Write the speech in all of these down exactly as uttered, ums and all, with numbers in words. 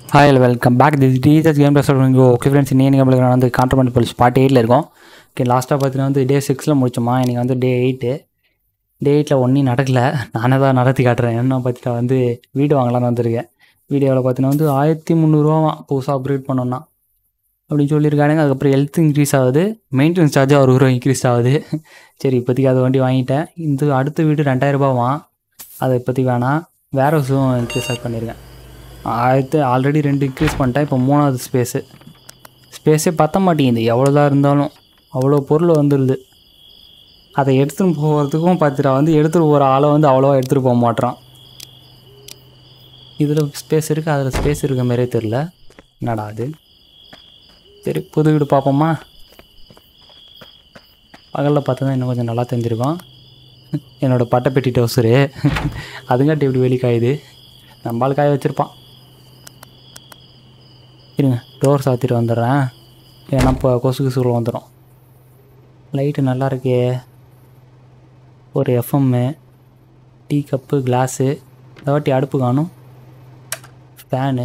Hi, welcome back. This is T G H game restaurant. Okay friends, இன்னைக்கு நம்மளுக்கு வந்து Contraband Police part eight ல இருக்கோம். Okay லாஸ்ட்டாக பார்த்தீங்கன்னா வந்து டே சிக்ஸில் முடிச்சோமா. இன்றைக்கி வந்து டே எயிட்டு டே எயிட்டில் ஒன்றும் நடக்கலை. நானே தான் நடத்தி காட்டுறேன். என்ன பார்த்துட்டா வந்து வீடு வாங்கலான்னு வந்திருக்கேன். வீடியோவில் பார்த்தீங்கன்னா வந்து ஆயிரத்தி முந்நூறுரூவா புதுசாக அப்கிரேட் பண்ணோன்னா அப்படின்னு சொல்லியிருக்காங்க. அதுக்கப்புறம் ஹெல்த் இன்க்ரீஸ் ஆகுது, மெயின்டெனன்ஸ் சார்ஜ் அறுபது ரூபா இன்க்ரீஸ் ஆகுது. சரி இப்போதைக்கு அதை வண்டி வாங்கிட்டேன். இந்த அடுத்த வீடு ரெண்டாயிரரூபாவான். அதை இப்போதைக்கு வேணாம், வேறு ஹவுஸும் இன்க்ரீஸ் ஆட் பண்ணியிருக்கேன். ஆயிரத்து ஆல்ரெடி ரெண்டு இன்க்ரீஸ் பண்ணிட்டேன். இப்போ மூணாவது ஸ்பேஸு ஸ்பேஸே பற்ற மாட்டேங்குது. எவ்வளோதான் இருந்தாலும் அவ்வளோ பொருள் வந்துடுது. அதை எடுத்துகிட்டு போகிறதுக்கும் பார்த்துட்டா வந்து எடுத்துகிட்டு போகிற ஆளை வந்து அவ்வளோவா எடுத்துகிட்டு போக மாட்டேறான். இதில் ஸ்பேஸ் இருக்குது, அதில் ஸ்பேஸ் இருக்க மாதிரியே தெரில. என்னடா அது. சரி புது வீடு பார்ப்போமா. பகலில் பார்த்தா தான் இன்னும் கொஞ்சம் நல்லா தெரிஞ்சிருக்கோம். என்னோடய பட்டைப்பெட்டி டவுசரு அதுங்காட்டி எப்படி வெளி காயுது. நம்மளால் காய வச்சுருப்பான். இருங்க டோர் சாத்திட்டு வந்துடுறேன், ஏன்னா இப்போ கொசு கொசுவில் வந்துடும். லைட்டு நல்லா இருக்கே. ஒரு எஃப்எம்மு, டீ கப்பு, கிளாஸு, இந்த வாட்டி அடுப்பு காணும், ஃபேனு.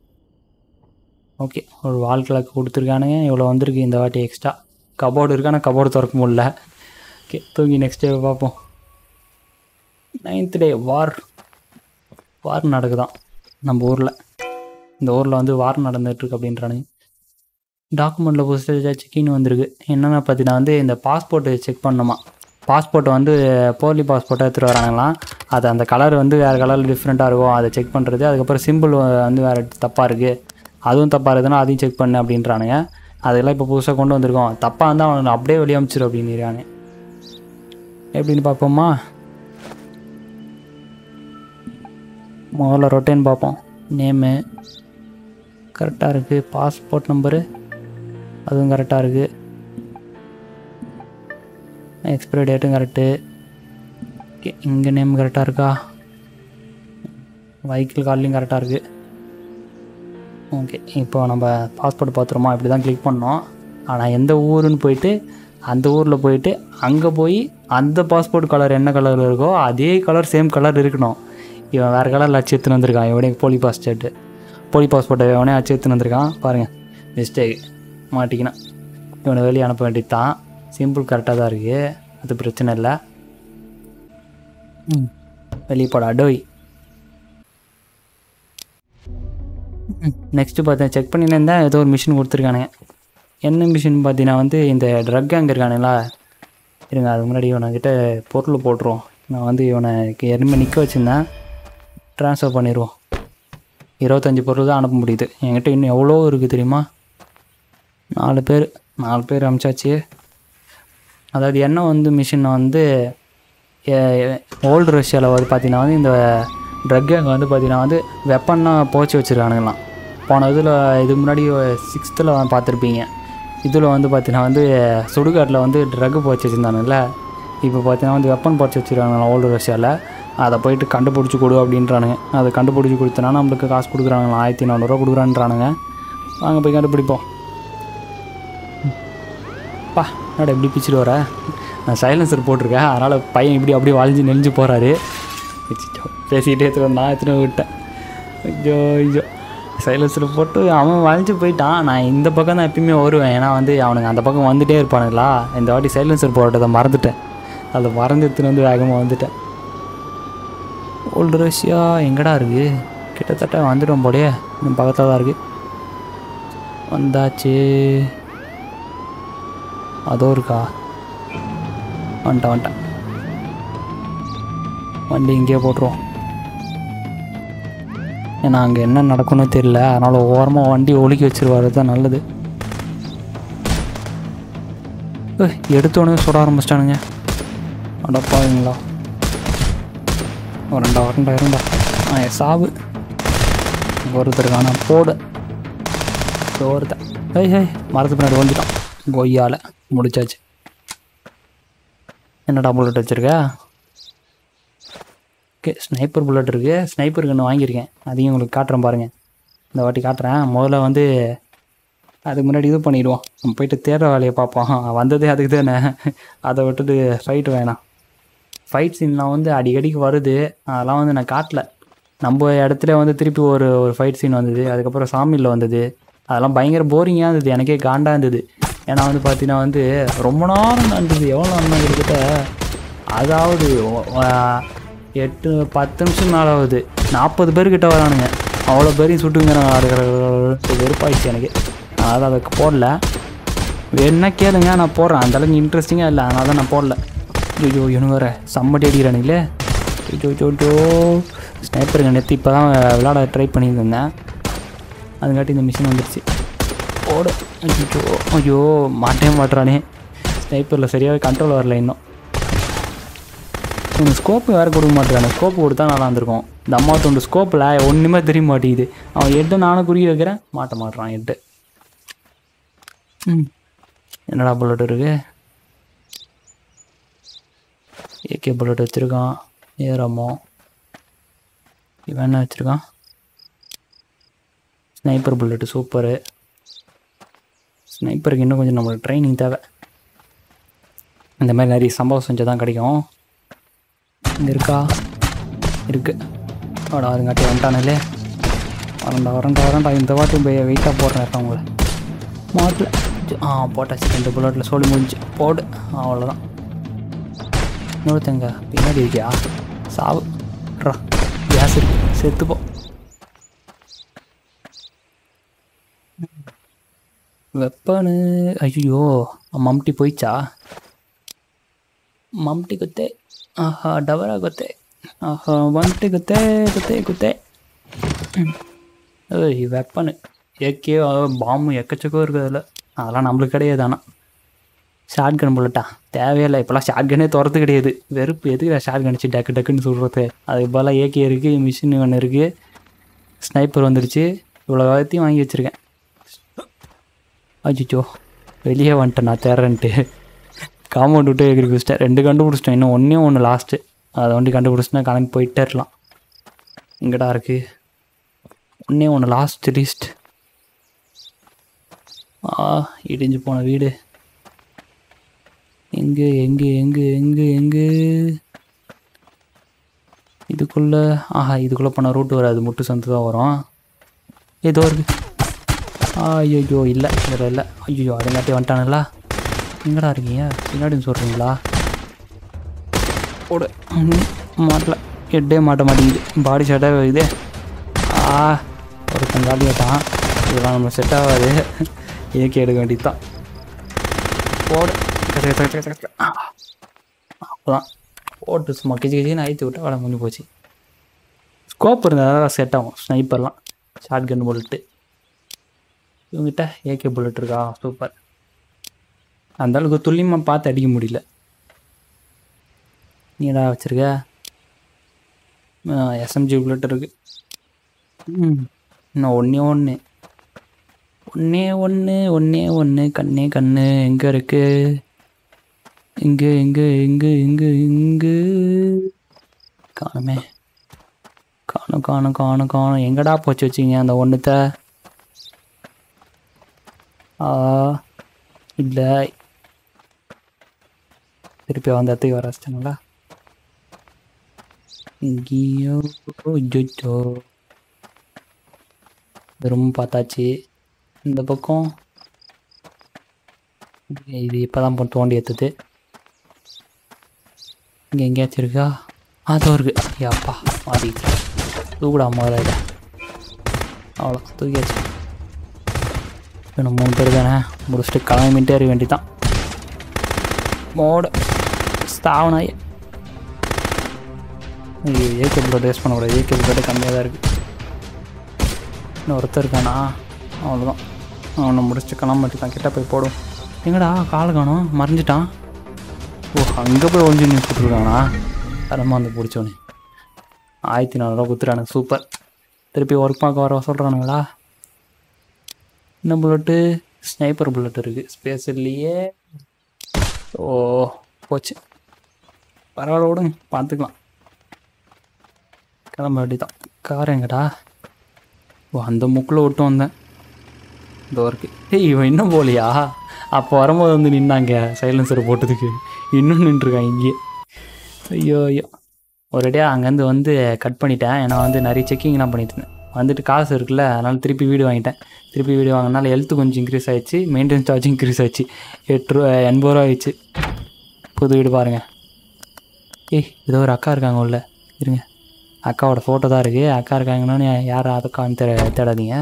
ஓகே ஒரு வால் கிளாக் கொடுத்துருக்கானுங்க. இவ்வளோ வந்திருக்கு இந்த வாட்டி எக்ஸ்ட்ரா. கபோர்டு இருக்கு, ஆனால் கபோர்டு திறக்க முடியல. ஓகே தூங்கி நெக்ஸ்ட் டே பார்ப்போம். நைன்த் டே வார் வார் நடக்குதான் நம்ம ஊரில். இந்த ஊரில் வந்து வார் நடந்துகிட்ருக்கு அப்படின்றானுங்க. டாக்குமெண்ட்டில் புதுசாக செக்கின்னு வந்திருக்கு. என்னென்னா பார்த்தீங்கன்னா வந்து இந்த பாஸ்போர்ட்டு செக் பண்ணணுமா. பாஸ்போர்ட்டை வந்து போலி பாஸ்போர்ட்டை எடுத்துகிட்டு வராங்களாம். அது அந்த கலர் வந்து வேறு கலரில் டிஃப்ரெண்ட்டாக இருக்கும், அதை செக் பண்ணுறது. அதுக்கப்புறம் சிம்பிள் வந்து வேறு தப்பாக இருக்குது, அதுவும் தப்பாக இருக்குதுன்னா அதையும் செக் பண்ணு அப்படின்றானுங்க. அதெல்லாம் இப்போ புதுசாக கொண்டு வந்திருக்கோம். தப்பாக இருந்தால் அவனை அப்படியே வெளியே அமிச்சிடும் அப்படின்னுறாங்க. எப்படின்னு பார்ப்போமா. முதல்ல ரொட்டேன் பார்ப்போம். நேமு கரெக்டாக இருக்குது, பாஸ்போர்ட் நம்பரு அதுவும் கரெக்டாக இருக்குது, எக்ஸ்பைரி டேட்டும் கரெக்டு. இங்கே நேம் கரெக்டாக இருக்கா, வெஹிக்கிள் கார்ட்லேயும் கரெக்டாக இருக்குது. ஓகே இப்போ நம்ம பாஸ்போர்ட் பார்த்துருமா. இப்படி தான் கிளிக் பண்ணோம். ஆனால் எந்த ஊருன்னு போயிட்டு அந்த ஊரில் போயிட்டு அங்கே போய் அந்த பாஸ்போர்ட் கலர் என்ன கலரில் இருக்கோ அதே கலர் சேம் கலர் இருக்கணும். இவன் வேறு கலரில் அச்சு எடுத்துன்னு வந்திருக்கான். இவனே போலி பாஸ்போர்ட்டு போலி பாஸ்போர்ட்டை இவனே அச்சு எடுத்துன்னு வந்திருக்கான். பாருங்கள் மிஸ்டேக் மாட்டிக்கினான். இவனை வெளியே அனுப்ப வேண்டியது தான். சிம்பிள் கரெக்டாக தான் இருக்குது, அது பிரச்சனை இல்லை. ம் வெளியே போட அடோய். நெக்ஸ்ட்டு பார்த்தேன் செக் பண்ணின்னு இருந்தேன். ஏதோ ஒரு மிஷின் கொடுத்துருக்கானுங்க. என்ன மிஷின் பார்த்தீங்கன்னா வந்து இந்த ட்ரக் அங்கே இருக்கானுங்களா. இருங்க அதுக்கு முன்னாடி இவனைக்கிட்ட பொருள் போட்டுருவோம். நான் வந்து இவனை எருமை நிற்க வச்சுருந்தேன். ட்ரான்ஸ்ஃபர் பண்ணிடுவோம். இருபத்தஞ்சி பொருள் தான் அனுப்ப முடியுது. என்கிட்ட இன்னும் எவ்வளோ இருக்குது தெரியுமா. நாலு பேர் நாலு பேர் அனுப்பிச்சாச்சு. அதாவது என்ன வந்து மிஷினை வந்து ஓல்டு ரஷ்யாவில் வந்து பார்த்திங்கன்னா வந்து இந்த ட்ரக் அங்கே வந்து பார்த்திங்கன்னா வந்து வெப்பன்னா போச்சு வச்சுருக்கானுங்களாம். போன இதில் இதுக்கு முன்னாடி சிக்ஸ்த்தில் பார்த்துருப்பீங்க. இதில் வந்து பார்த்திங்கன்னா வந்து சுடுகாட்டில் வந்து ட்ரக்கு போச்சு வச்சுருந்தானுங்கள. இப்போ பார்த்தீங்கன்னா வந்து வெப்பன் போச்சு வச்சுருக்கானுங்களா ஓல்டு ரஷ்யாவில். அதை போயிட்டு கண்டுபிடிச்சி கொடு அப்படின்றானுங்க. அதை கண்டுபிடிச்சி கொடுத்தனா நம்மளுக்கு காசு கொடுக்குறானுங்களா. ஆயிரத்தி நானூறுரூவா கொடுக்குறான்றானுங்க. வாங்க போய் கண்டுபிடிப்போம். பா என்னடா எப்படி பிச்சுட்டு வர. நான் சைலன்சர் போட்டிருக்கேன், அதனால் பையன் இப்படி அப்படியே வளைஞ்சு நெளிஞ்சு போகிறாரு. பேசிக்கிட்டே எடுத்துகிட்டு நான் எடுத்துகிட்டு விட்டேன். ஐயோ ஐயோ சைலன்சர் போட்டு அவன் வளைஞ்சு போயிட்டான். நான் இந்த பக்கம் தான் எப்பயுமே வருவேன், ஏன்னா வந்து அவனுங்க அந்த பக்கம் வந்துகிட்டே இருப்பானுங்களா. இந்த வாட்டி சைலன்சர் போட்டதை மறந்துட்டேன். அதை மறந்து எடுத்துன்னு வந்து வேகமாக வந்துட்டேன். ஓல்டு ரஷ்யா எங்கடா இருக்குது. கிட்டத்தட்ட வந்துட்டோம் போலையே. இன்னும் பக்கத்தில் தான் இருக்குது. வந்தாச்சு. அதோ இருக்கா. வந்துட்டேன் வந்துட்டேன். வண்டி இங்கேயே போட்டுருவோம். ஏன்னா அங்கே என்ன நடக்கும்னு தெரியல, அதனால் ஓரமாக வண்டி ஒழுக்கி வச்சுருவாரு தான் நல்லது. எடுத்தோடனே சுட ஆரம்பிச்சிட்டானுங்க. அடப்பாவீங்களா. ரெண்டா ரெண்டா இரண்டா ஆ சாவு ஒருத்தருக்கான போடு ஒருத்தன். ஹை ஹை மரத்து பின்னாடி வந்துட்டான். கொய்யால் முடிச்சாச்சு. என்னடா புல்லட் வச்சுருக்க. ஓகே ஸ்னைப்பர் புல்லட் இருக்குது. ஸ்னைப்பர் கன்று வாங்கியிருக்கேன், அதையும் உங்களுக்கு காட்டுறேன் பாருங்கள். இந்த வாட்டி காட்டுறேன். முதல்ல வந்து அதுக்கு முன்னாடி இது பண்ணிவிடுவோம். நம்ம போய்ட்டு தேடுற வேலையை பார்ப்போம். வந்ததே அதுக்கு தானே, அதை விட்டுட்டு ஃபைட்டு வேணாம். ஃபைட் சீன்லாம் வந்து அடிக்கடிக்கு வருது, அதெல்லாம் வந்து நான் காட்டல. நம்ம இடத்துல வந்து திருப்பி ஒரு ஒரு ஃபைட் சீன் வந்தது. அதுக்கப்புறம் சாமியில் வந்தது. அதெல்லாம் பயங்கர போரிங்காக இருந்தது. எனக்கே காண்டாக இருந்தது. ஏன்னா வந்து பார்த்தீங்கன்னா வந்து ரொம்ப நேரம் நடந்தது. எவ்வளோ நேரம் கிட்டத்தட்ட அதாவது எட்டு பத்து நிமிஷம் மேலே ஆகுது. நாற்பது பேர்கிட்ட வரானுங்க. அவ்வளோ பேரையும் சுட்டுங்க நான் இருக்கிற வெறுப்பாயிடுச்சு எனக்கு. அதனால் அதுக்கு போடல. வேணுன்னா கேளுங்க, நான் போடுறேன். அந்தளவுக்கு இன்ட்ரெஸ்டிங்காக இல்லை, அதனால தான் நான் போடல. ஐயோ எனக்கு வேறு செம்மட்டி அடிக்கிறானுங்களே. ஐயோ ஜோஜோ ஸ்னைப்பருங்க நேற்று இப்போ தான் விளையாட ட்ரை பண்ணியிருந்தேன். அதுங்காட்டி இந்த மிஷின் வந்துடுச்சு. ஓடு. ஐயோ ஐயோ மாட்டே மாட்டுறானே. ஸ்னைப்பரில் சரியாகவே கண்ட்ரோல் வரல இன்னும். இந்த ஸ்கோப்பு வேறு கொடுக்க மாட்டேறானே. ஸ்கோப்பு கொடுத்தா நல்லா இருந்திருக்கும். இந்த அம்மா தொண்டு ஸ்கோப்பில் ஒன்றுமே தெரிய மாட்டேங்குது. அவன் எட்டு நானும் குறி வைக்கிறேன், மாட்ட மாட்டுறான் எட்டு. ம் என்னடா புல்லட் இருக்குது? ஏகே புல்லட் வச்சுருக்கான். ஏரமோ இவன் என்ன வச்சுருக்கான்? Sniper bullet super. ஸ்னைப்பருக்கு இன்னும் கொஞ்சம் நம்மளுக்கு ட்ரைனிங் தேவை. இந்த மாதிரி நிறைய சம்பவம் செஞ்சு தான் கிடைக்கும். இங்கே இருக்கா? இருக்குது. அவடா அதுங்காட்டி வந்துட்டானே. வரண்டா வரண்டா வரண்டா இந்த வாட்டி போய் வெயிட்டாக போடுறேன் இருக்கவங்கள மாட்டில். ஆ போட்டாச்சு. ரெண்டு புல்லட்டில் சொல்லி முடிஞ்சு போடு. அவ்வளோதான். இன்னொருத்தங்க பின்னாடி இருக்கியா? சாவு ட்ரா. கேஸ் இருக்கு, செத்துப்போ. வெப்பனு ஐயோ மம்டி போயிடுச்சா? மம்டி குத்தே. ஆஹா டவரா குத்தே. ஆஹா வந்துட்டு குத்தே குத்தே குத்தே. ஏய் வெப்பனு ஏகே பாம்பு எக்கச்சக்கம் இருக்குது அதில். அதெல்லாம் நம்மளுக்கு கிடையாது. ஆனால் ஷார்ட் கன் புல்லட்டா தேவையில்லை. இப்போலாம் ஷார்ட் கன்னே துரத்து கிடையாது. வெறுப்பு எதுக்கு ஷார்ட் கன் வச்சு டக்கு டக்குன்னு சொல்கிறது. அதுக்கு போல் ஏகே இருக்குது, மிஷின் ஒன்று இருக்குது, ஸ்னைப்பர் வந்துடுச்சு. இவ்வளோ வேகத்தையும் வாங்கி வச்சுருக்கேன். அஜிச்சோ வெளியே வந்துட்டேன் நான் தேர்றேன்ட்டு. காம்பவுண்ட் விட்டு எகிரி குடிச்சிட்டேன். ரெண்டு கண்டுபிடிச்சிட்டேன். இன்னும் ஒன்றே ஒன்று லாஸ்ட்டு. அதை வண்டி கண்டுபிடிச்சிட்டா கிளம்பி போயிட்டே இருக்கலாம். இங்கடா இருக்குது ஒன்றே ஒன்று லாஸ்ட் லீஸ்ட். ஆ இடிஞ்சு போன வீடு. எங்கே எங்கே எங்கே எங்கே எங்கே இதுக்குள்ளே? ஆஹா இதுக்குள்ளே போனால் ரூட்டு வராது, முட்டு சந்து தான் வரும். ஏதோ இருக்குது. ஐயோ இல்லை வேறு இல்லை. ஐயோ அதுங்காட்டி வந்துட்டானுங்களா? எங்கடா இருக்கீங்க? பின்னாடின்னு சொல்கிறீங்களா? ஓடு. மாட்டல. ஹெட்டே மாட்ட மாட்டேங்குது. பாடி ஷாட்டாக இதே. ஆ ஒருத்தன் காலி ஆட்டான். இதெல்லாம் நம்ம செட் ஆகாது. ஏகே எடுக்க வேண்டியது தான். போடு. அப்போதான் போட்டு சும்மா கிச்சி கிச்சின்னு அழித்து விட்டு வேலை முடிஞ்சு போச்சு. ஸ்கோப் இருந்தால் செட் ஆகும். ஸ்னைப்பர்லாம் ஷார்ட் கன் புல்லட்டு. இவங்ககிட்ட ஏகே புல்லட் இருக்கா? சூப்பர். அந்த அளவுக்கு துல்லியமாக பார்த்து அடிக்க முடியல. நீ எதா வச்சுருக்க? எஸ்எம்ஜி புல்லட் இருக்குது. ம் இன்னும் ஒன்றே ஒன்று ஒன்றே ஒன்று ஒன்றே ஒன்று கண்ணே கண்ணு எங்கே இருக்குது? இங்கே எங்கே எங்கே எங்கே எங்கே காணுமே. காணும் காணும் காணும் காணும். எங்கடா போச்சு வச்சிங்க அந்த ஒன்றுத்த? இல்லை திருப்பி அந்த இடத்துக்கு வர வச்சிட்டாங்களா? இங்கேயோ ஜோஜோ ரொம்ப பார்த்தாச்சு. இந்த பக்கம் இது இப்போ தான் போட்டு தோண்டி எடுத்துது. இங்கே எங்கேயாச்சும் இருக்கா? அதுவும் இருக்குது. ஏப்பா மாட்டிக்கிச்சு. தூக்குடா முதல்ல. அவ்வளோ தூக்கியாச்சு. இன்னும் மூணு பேர் தானே முடிச்சுட்டு கிளம்பிட்டே இருக்க வேண்டியதான். மோட ஸ்தாவனாய். ஐயோ ஏகே புல்லட் வேஸ்ட் பண்ணக்கூடாது. ஏகே புல்லட் கம்மியாக தான் இருக்குது. இன்னும் ஒருத்தர் இருக்கானா? அவ்வளோதான். அவனை முடிச்சுட்டு கிளம்பிட்டு தான். கிட்ட போய் போடும். எங்கடா காலை காணும்? மறைஞ்சிட்டான். ஓ அங்கே போய் ஒழிஞ்சு நின்று கொடுத்துருக்கானா? தரமாக வந்து பிடிச்சோன்னே ஆயிரத்தி நானூறுரூவா கொடுத்துட்டானுங்க. சூப்பர். திருப்பி ஒர்க் பார்க்க வர சொல்கிறானுங்களா? என்ன புல்லட்டு? ஸ்னைப்பர் புல்லட் இருக்குது. ஸ்பேஸ் இல்லையே. ஓ போச்சு. பரவாயில்ல விடுங்க, பார்த்துக்கலாம். கிளம்ப வேண்டிதான். கார் எங்கடா? ஓ அந்த முக்கில் விட்டு வந்தேன். இதோ இருக்கு. ஏய் இவன் இன்னும் போகலையா? அப்போ வரும்போது வந்து நின்னாங்க சைலன்சர் போட்டதுக்கு. இன்னும் நின்றுருக்கான் இங்கேயே. ஐயோ ஐயோ ஒரேடியாக அங்கேருந்து வந்து கட் பண்ணிட்டேன். ஏன்னா வந்து நிறைய செக்கிங்லாம் பண்ணிட்டு இருந்தேன். வந்துட்டு காசு இருக்குல்ல, அதனால் திருப்பி வீடு வாங்கிட்டேன். திருப்பி வீடு வாங்கினால ஹெல்த்து கொஞ்சம் இன்க்ரீஸ் ஆகிடுச்சு, மெயின்டெனன்ஸ் சார்ஜ் இன்க்ரீஸ் ஆகிடுச்சு. எட்டு ரூபா எண்பது ரூபா ஆயிடுச்சு. புது வீடு பாருங்கள். ஏய் ஏதோ ஒரு அக்கா இருக்காங்க உள்ள, இருங்க. அக்காவோட ஃபோட்டோ தான் இருக்குது. அக்கா இருக்காங்கன்னு யார் அதுக்கான்னு தே தேடாதீங்க.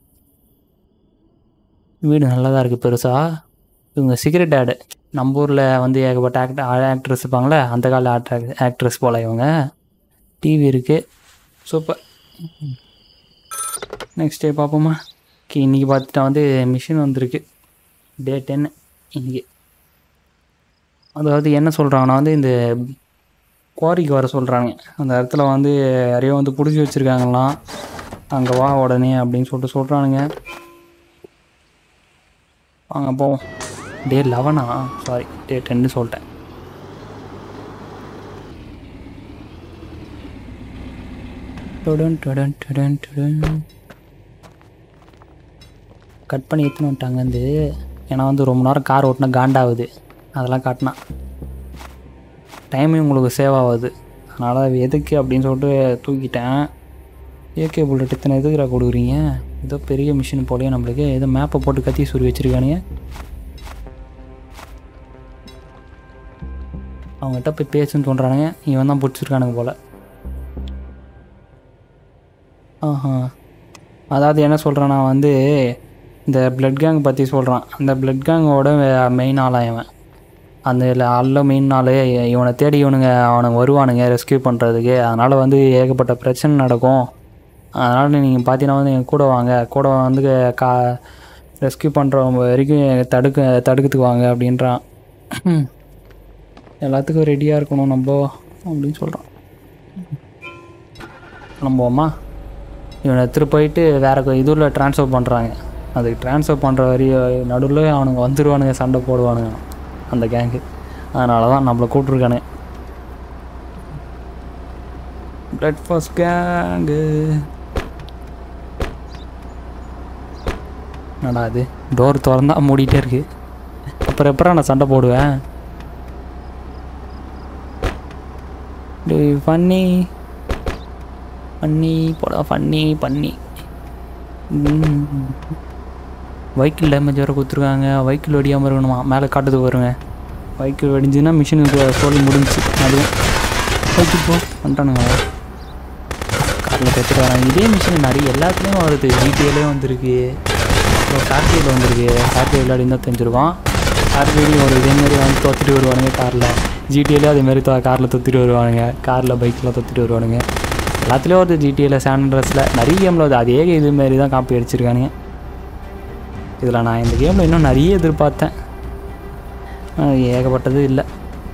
வீடு நல்லா தான் இருக்குது பெருசாக. இவங்க சிகரெட் ஆடு. நம்ம ஊரில் வந்து ஏகப்பட்ட ஆக்ட் ஆக்ட்ரஸ் இருப்பாங்களே, அந்த கால ஆக்ட்ர ஆக்ட்ரஸ் போல் இவங்க. டிவி இருக்குது. சூப்பர். நெக்ஸ்ட் டே பார்ப்போமா. ஓகே, இன்றைக்கி பார்த்துட்டா வந்து மிஷின் வந்திருக்கு. டே டென் இன்றைக்கி. அதாவது என்ன சொல்கிறாங்கன்னா வந்து இந்த குவாரிக்கு வர சொல்கிறாங்க. அந்த இடத்துல வந்து யாரையோ வந்து பிடிச்சி வச்சுருக்காங்களாம், அங்கே வா உடனே அப்படின்னு சொல்லிட்டு சொல்கிறானுங்க. வாங்க போவோம். டே லெவனா சாரி டே டென்னு சொல்லிட்டேன். டுடன் டுடன் டுடன் டுடன் கட் பண்ணி எடுத்துன்னு வந்துட்டாங்க வந்து. ஏன்னா வந்து ரொம்ப நேரம் கார் ஓட்டினா காண்டாகுது, அதெல்லாம் காட்டினா டைமிங் உங்களுக்கு சேவ் ஆகுது. அதனால் எதுக்கு அப்படின்னு சொல்லிட்டு தூக்கிட்டேன். ஏகே புல்லட் இத்தனை எதுக்குறா கொடுக்குறீங்க? ஏதோ பெரிய மிஷின் போலையே நம்மளுக்கு. ஏதோ மேப்பை போட்டு கத்தி சுரி வச்சுருக்கானுங்க. அவங்ககிட்ட போய் பேசுன்னு சொல்கிறானுங்க. இவன் தான் பிடிச்சிருக்கானுங்க போல். ஆஹா, அதாவது என்ன சொல்கிறான், நான் வந்து இந்த பிளட் கேங் பற்றி சொல்கிறான். அந்த பிளட் கேங்கோட மெயின் ஆளாக இவன். அந்த அல்ல மெயின் நாள் இவனை தேடி இவனுங்க அவனுங்க வருவானுங்க ரெஸ்கியூ பண்ணுறதுக்கு. அதனால் வந்து ஏகப்பட்ட பிரச்சனை நடக்கும். அதனால் நீங்கள் பார்த்தீங்கன்னா வந்து எங்கள் கூட வாங்க, கூட வந்து கா ரெஸ்கியூ பண்ணுறவங்க வரைக்கும் தடுக்க தடுக்கிறதுக்கு வாங்க அப்படின்றான். எல்லாத்துக்கும் ரெடியாக இருக்கணும் நம்ம அப்படின்னு சொல்கிறான். நம்புவோமா? இவனை எடுத்துகிட்டு போயிட்டு வேறு இதில் ட்ரான்ஸ்ஃபர் பண்ணுறாங்க. அதுக்கு ட்ரான்ஸ்ஃபர் பண்ணுற வரையும் நடுவில் அவனுங்க வந்துடுவானுங்க, சண்டை போடுவானுங்க அந்த கேங்கு. அதனால தான் நம்மளை கூப்பிட்ருக்கானுங்க. Blood first gang. என்னடா அது, டோர் திறந்தா மூடிட்டே இருக்குது. அப்புறம் எப்பறம் நான் சண்டை போடுவேன்? பண்ணி பண்ணி போடா பண்ணி பண்ணி. வைக்கிள் டேமேஜ் வேறு கொடுத்துருக்காங்க. வைக்கிள் வெடியாமல் இருக்கணுமா? மேலே காட்டுறதுக்கு வருங்க. வைக்கிள் வெடிஞ்சுன்னா மிஷினுக்கு சொல்லி முடிஞ்சிச்சு. அதுவும் வைக்கிள் போ வந்துட்டானுங்க. காரில் கற்றுட்டு வராங்க. இதே மிஷின் நிறைய எல்லாத்துலேயும் வருது. ஜிடிஏலேயும் வந்துருக்கு, அப்புறம் கார்கேயில் வந்துருக்கு. கார்கே விளையாடி தான் தெரிஞ்சிருக்கோம். கார்கேலையும் ஒரு இதேமாரி வந்து தொத்திட்டு வருவானுங்க காரில். ஜிடிஏலே அதேமாரி தொ காரில் தொத்திட்டு வருவானுங்க. காரில் பைக்கில் தொத்திட்டு வருவானுங்க. எல்லாத்துலேயும் வருது. ஜிடிஏல சாண்ட்ரஸில் நிறைய கேமில் வருது. அதே இதுமாரி தான் காப்பி அடிச்சிருக்கானுங்க. இதில் நான் இந்த கேமில் இன்னும் நிறைய எதிர்பார்த்தேன், ஏகப்பட்டது இல்லை.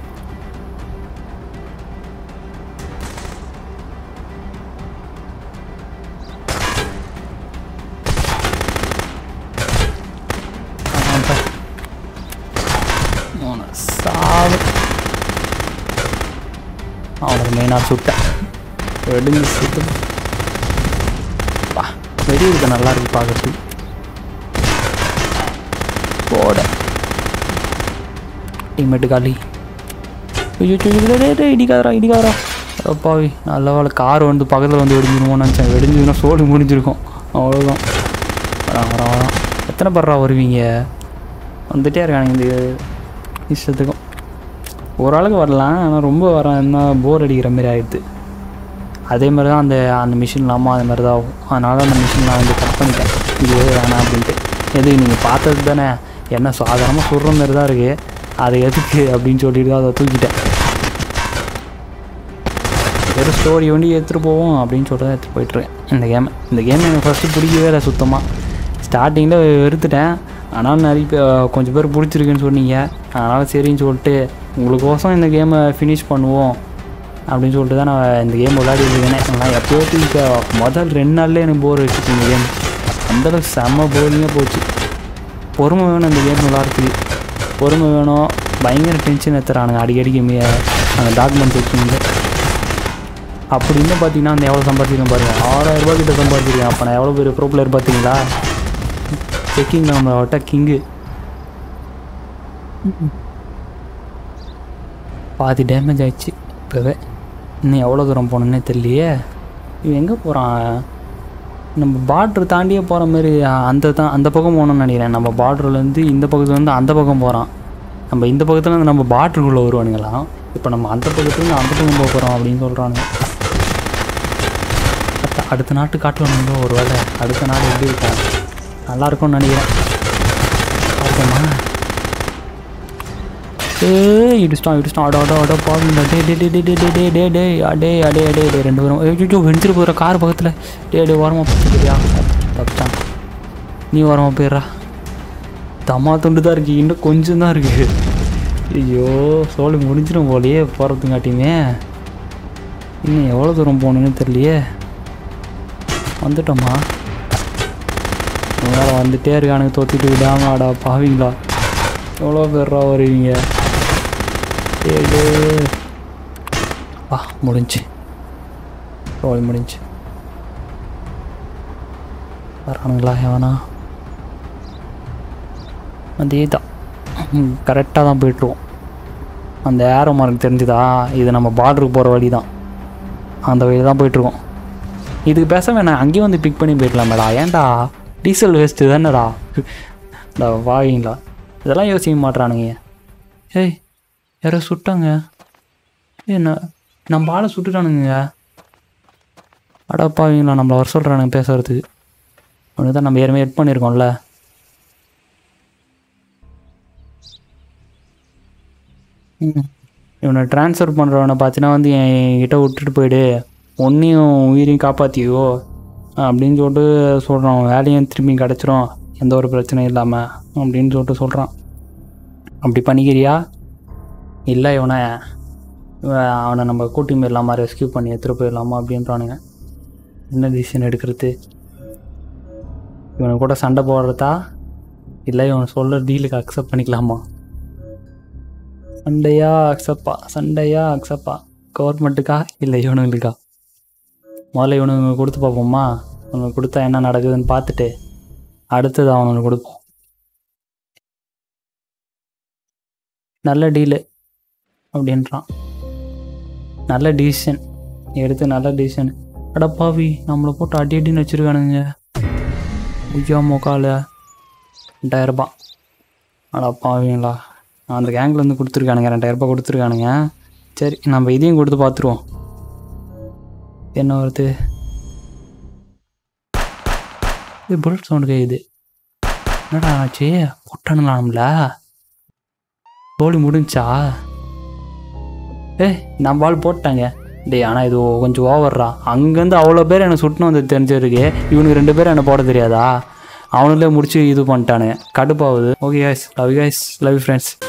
சாவு அவனுக்கு மெயினாக சுட்டேன். வெடிஞ்சு சுட்டு வெடி இருக்க நல்லா இருக்கு பார்க்கறதுக்கு. போட டீமேட்டு காலி. இடிக்காதரா இடிக்காதரா அப்பாவி. நல்ல வேலை கார் வந்து பக்கத்தில் வந்து வெடிஞ்சிருமோன்னு நினச்சேன். வெடிஞ்சதுன்னா சோடு முடிஞ்சிருக்கும். அவ்வளோதான். வரான் வரான் வரான். எத்தனை பேர்ரா வருவீங்க? வந்துகிட்டே இருக்கானுங்க இந்த இஷ்டத்துக்கும். ஓரளவுக்கு வரலாம், ஆனால் ரொம்ப வரேன்னா போர் அடிக்கிற மாதிரி ஆகிடுது. அதே மாதிரி தான் அந்த அந்த மிஷின் இல்லாமல் அது மாதிரி தான் ஆகும். அதனால் அந்த மிஷின் நான் வந்து கட் பண்ணிட்டேன். இது வேணாம் அப்படின்ட்டு. எது நீங்கள் பார்த்தது தானே, என்ன சாதாரணமாக சுடுற மாதிரி தான் இருக்குது. அது எதுக்கு அப்படின்னு சொல்லிட்டு தான் அதை தூக்கிட்டேன். ஒரு ஸ்டோரி வண்டி எடுத்துகிட்டு போவோம் அப்படின்னு சொல்லிட்டு தான் எடுத்துகிட்டு போயிட்டுருக்கேன் இந்த கேமை. இந்த கேம் எனக்கு ஃபஸ்ட்டு பிடிக்கவே இல்லை சுத்தமாக. ஸ்டார்டிங்கில் வெறுத்துட்டேன். ஆனால் நிறைய கொஞ்சம் பேர் பிடிச்சிருக்குன்னு சொன்னீங்க. அதனால் சரின்னு சொல்லிட்டு உங்களுக்கோசம் இந்த கேமை ஃபினிஷ் பண்ணுவோம் அப்படின்னு சொல்லிட்டு தான் நான் இந்த கேம் விளையாடிருக்கேனே. நான் எப்போயோ இப்போ முதல் ரெண்டு நாள்லேயே எனக்கு போர் வச்சுச்சு இந்த கேம். அந்தளவுக்கு செம்ம போரிங்காக போச்சு. பொறுமை வேணும் இந்த கேம் விளாட்றதுக்கு. பொறுமை வேணும். பயங்கர டென்ஷன் எடுத்துறானுங்க அடிக்கடிக்கு மே அந்த டாக்குமெண்ட் செக்கிங்க. அப்படி இன்னும் பார்த்தீங்கன்னா அந்த எவ்வளோ சம்பாதிச்சிருக்கேன் பாருங்கள். ஆறாயிரம் ரூபா கிட்ட சம்பாதிச்சிருக்கேன். அப்போ நான் எவ்வளோ பெரிய ப்ரோ பிளேயர் பார்த்தீங்களா? செக்கிங் நம்மளோட கிங்கு. பாதி டேமேஜ் ஆயிடுச்சு இப்போவே. இன்னும் எவ்வளோ தூரம் போகணுன்னே தெரியலையே. இவன் எங்கே போகிறான்? நம்ம பார்ட்ரு தாண்டியே போகிற மாதிரி அந்த தான் அந்த பக்கம் போகணும்னு நினைக்கிறேன். நம்ம பார்டர்லேருந்து இந்த பக்கத்துலேருந்து அந்த பக்கம் போகிறான். நம்ம இந்த பக்கத்துலேருந்து நம்ம பார்டருக்குள்ளே வருவானுங்களாம். இப்போ நம்ம அந்த பக்கத்துலேருந்து அந்த பக்கம் போக போகிறோம் அப்படின்னு சொல்கிறானுங்க. அடுத்த நாட்டு காட்டில் நம்ம ஒரு வேலை அடுத்த நாடு எப்படி இருக்கா நல்லாயிருக்கும்னு நினைக்கிறேன். ஓகேம்மா. ஏ இடிச்சிட்டான் இடிச்சிட்டான் அடோ அடோ அடோ பாருங்க. டே டே டே டே டே டே டே டே அடே அடே அடே டே ரெண்டு பேரும் ஐயோ வெடிச்சிட்டு போகிற கார் பக்கத்தில். டே டே ஓரமாக போயிடுறியா? தப்பிச்சான். நீ ஓரமாக போயிடுறா. தம்மா துண்டு தான் இருக்குது, இன்னும் கொஞ்சம் தான் இருக்குது. ஐயோ சோழி முடிஞ்சிடும் போலையே போகிறதுங்காட்டியுமே. இன்னும் எவ்வளோ தூரம் போகணுன்னு தெரியலையே. வந்துட்டோம்மா. வேறு வந்துட்டே இருக்கானுங்க தோற்றிட்டு விடாமல். ஆடா பாவீங்களா எவ்வளோ பேர்ரா வருவீங்க? ஏழு வா முடிஞ்சு ரோல் முடிஞ்சு. வரானுங்களா எவனா? அதே தான் கரெக்டாக தான் போய்ட்டுருவோம். அந்த ஏரோ மார்க் தெரிஞ்சுதா? இது நம்ம பார்டருக்கு போகிற வழி தான். அந்த வழி தான் போய்ட்டுருக்கோம். இதுக்கு பேச வேணாம், அங்கேயும் வந்து பிக் பண்ணி போய்க்கலாமேடா. ஏன்டா டீசல் வேஸ்ட்டு தானேடா. இந்த வாங்கிங்களா இதெல்லாம் யோசிக்க மாட்றானுங்க. ஏய் யாரோ சுட்டாங்க. என்ன நம்ம ஆளை சுட்டுட்டானுங்க. அடப்பாவீங்களா நம்மளை வர சொல்கிறானுங்க பேசுகிறதுக்கு. ஒன்று தான் நம்ம ஏற்கனவே எட் பண்ணியிருக்கோம்ல. ம் இவனை ட்ரான்ஸ்ஃபர் பண்ணுறவனை பார்த்தீங்கன்னா வந்து என்கிட்ட விட்டுட்டு போயிடு, ஒன்றையும் உயிரையும் காப்பாற்றியோ அப்படின்னு சொல்லிட்டு சொல்கிறான். வேலையும் திரும்பி கிடச்சிரும் எந்த ஒரு பிரச்சனையும் இல்லாமல் அப்படின்னு சொல்லிட்டு சொல்கிறான். அப்படி பண்ணிக்கிறியா? இல்லை இவனை அவனை நம்ம கூட்டி போயிடலாமா, ரெஸ்கியூ பண்ணி எடுத்துகிட்டு போயிடலாமா அப்படின்றானுங்க. என்ன டிசிஷன் எடுக்கிறது? இவனை கூட சண்டை போடுறதா இல்லை இவனை சொல்கிற டீலுக்கு அக்செப்ட் பண்ணிக்கலாமா? சண்டையா அக்செப்டா சண்டையா அக்செப்டா கவர்மெண்ட்டுக்கா இல்லை இவனுங்களுக்கா? முதல்ல இவனுங்க கொடுத்து பார்ப்போம்மா. அவனுக்கு கொடுத்தா என்ன நடக்குதுன்னு பார்த்துட்டு அடுத்தது அவனுக்கு கொடுப்போம். நல்ல டீலு அப்படின்றான். நல்ல டிசிஷன் எடுத்து நல்ல டிசிஷன். அடப்பாவி நம்மளை போட்டு அடி அடின்னு வச்சுருக்கானுங்க. ஐயா மொக்கால ரெண்டாயிரரூபா. அடப்பாவிங்களா அந்த கேங்கில் வந்து கொடுத்துருக்கானுங்க. ரெண்டாயிரரூபா கொடுத்துருக்கானுங்க. சரி நம்ம இதையும் கொடுத்து பார்த்துருவோம் என்ன வருது. இது புல்லட் சவுண்டு கேட்குது. என்னடா ஆச்சு? போட்டானுங்களா நம்மள? தோழி முடிஞ்சா? ஏ நம்ம ஆள் போட்டாங்க. டே ஆனால் இது கொஞ்சம் ஓவர்றா. அங்கேருந்து அவ்வளோ பேர் என்னை சுட்டுன்னு வந்து தெரிஞ்சிருக்கு. இவனுக்கு ரெண்டு பேரும் என்னை போட தெரியாதா? அவனுங்களே முடிச்சு இது பண்ணிட்டானுங்க. கடுப்பாகுது. Okay guys, love you guys, love you friends.